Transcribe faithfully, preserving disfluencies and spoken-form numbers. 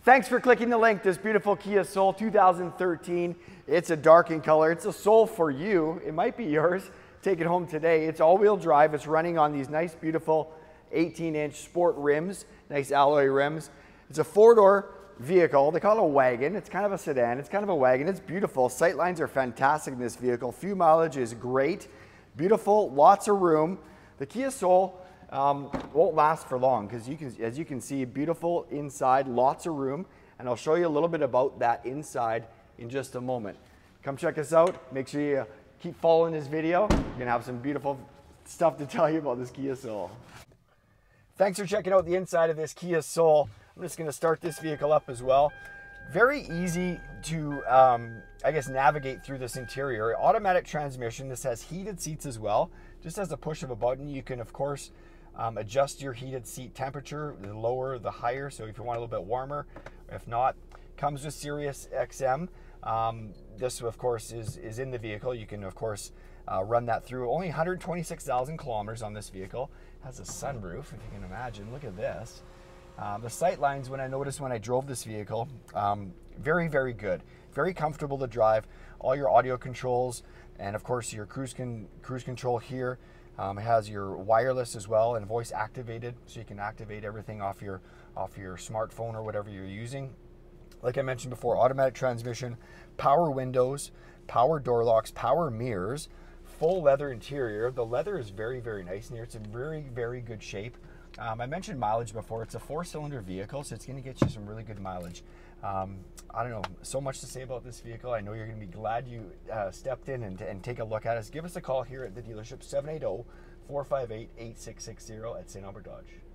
Thanks for clicking the link. This beautiful Kia Soul two thousand thirteen. It's a dark in color. It's a Soul for you. It might be yours. Take it home today. It's all-wheel drive. It's running on these nice, beautiful eighteen inch sport rims, nice alloy rims. It's a four-door vehicle. They call it a wagon. It's kind of a sedan. It's kind of a wagon. It's beautiful. Sight lines are fantastic in this vehicle. Fuel mileage is great. Beautiful. Lots of room. The Kia Soul um, won't last for long because you can, as you can see, beautiful inside, lots of room. And I'll show you a little bit about that inside in just a moment. Come check us out. Make sure you keep following this video. We're going to have some beautiful stuff to tell you about this Kia Soul. Thanks for checking out the inside of this Kia Soul. I'm just going to start this vehicle up as well. Very easy to, um, I guess, navigate through this interior. Automatic transmission. This has heated seats as well. Just as a push of a button, you can, of course, um, adjust your heated seat temperature, the lower, the higher. So if you want a little bit warmer, if not, comes with Sirius X M. Um, this, of course, is, is in the vehicle. You can, of course, uh, run that through. Only one hundred twenty-six thousand kilometers on this vehicle. Has a sunroof, if you can imagine. Look at this. Uh, the sight lines, when I noticed when I drove this vehicle, um, very, very good. Very comfortable to drive. All your audio controls, and of course your cruise, con cruise control here. Um, it has your wireless as well and voice activated, so you can activate everything off your, off your smartphone or whatever you're using. Like I mentioned before, automatic transmission, power windows, power door locks, power mirrors, full leather interior. The leather is very, very nice in here. It's in very, very good shape. Um, I mentioned mileage before. It's a four-cylinder vehicle, so it's going to get you some really good mileage. Um, I don't know, so much to say about this vehicle. I know you're going to be glad you uh, stepped in and, and take a look at us. Give us a call here at the dealership, seven eight zero, four five eight, eight six six zero at Saint Albert Dodge.